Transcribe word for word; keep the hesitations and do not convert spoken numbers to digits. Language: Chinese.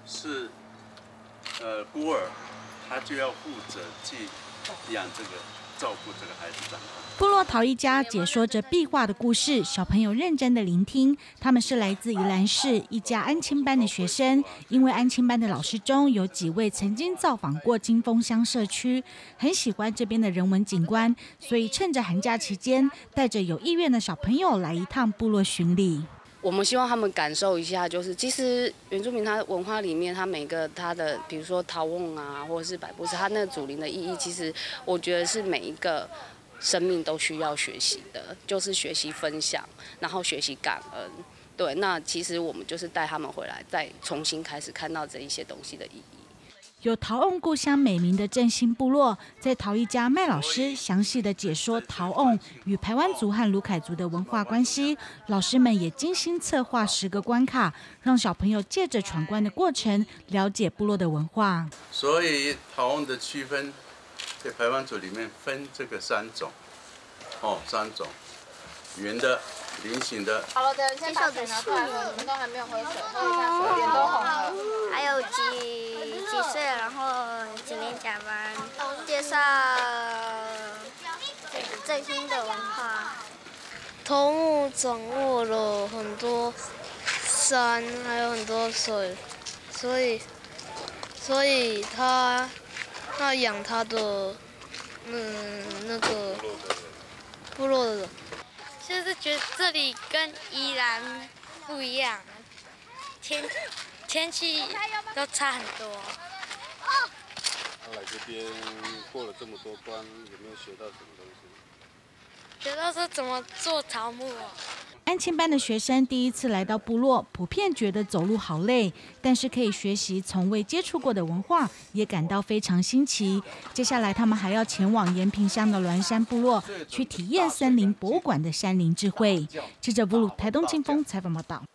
是呃孤儿，他就要负责去养这个、照顾这个孩子长大。 部落陶艺家解说着壁画的故事，小朋友认真的聆听。他们是来自宜兰市一家安亲班的学生，因为安亲班的老师中有几位曾经造访过金峰乡社区，很喜欢这边的人文景观，所以趁着寒假期间，带着有意愿的小朋友来一趟部落巡礼。 我们希望他们感受一下，就是其实原住民他文化里面，他每个他的，比如说陶瓮啊，或者是百步式，他那个祖灵的意义，其实我觉得是每一个生命都需要学习的，就是学习分享，然后学习感恩。对，那其实我们就是带他们回来，再重新开始看到这一些东西的意义。 有陶瓮故乡美名的振兴部落，在陶艺家麦老师详细的解说陶瓮与排湾族和鲁凯族的文化关系。老师们也精心策划十个关卡，让小朋友借着闯关的过程，了解部落的文化。 所以陶瓮的区分，在排湾族里面分这个三种，哦，三种，圆的、菱形的。 好了，等先把水拿出来，你们都还没有喝水，喝一下水，脸都红了。 还有几几岁，然后几年甲班，介绍振兴的文化。 头目掌握了很多山，还有很多水，所以，所以他他养他的嗯那个部落的人， 就是觉得这里跟宜兰不一样，天天气都差很多。 他来这边过了这么多关，有没有学到什么东西？ 学到是怎么做桃木哦。 安亲班的学生第一次来到部落，普遍觉得走路好累，但是可以学习从未接触过的文化，也感到非常新奇。接下来他们还要前往延平乡的峦山部落，去体验森林博物馆的山林智慧。记者布鲁台东金峰采访报道。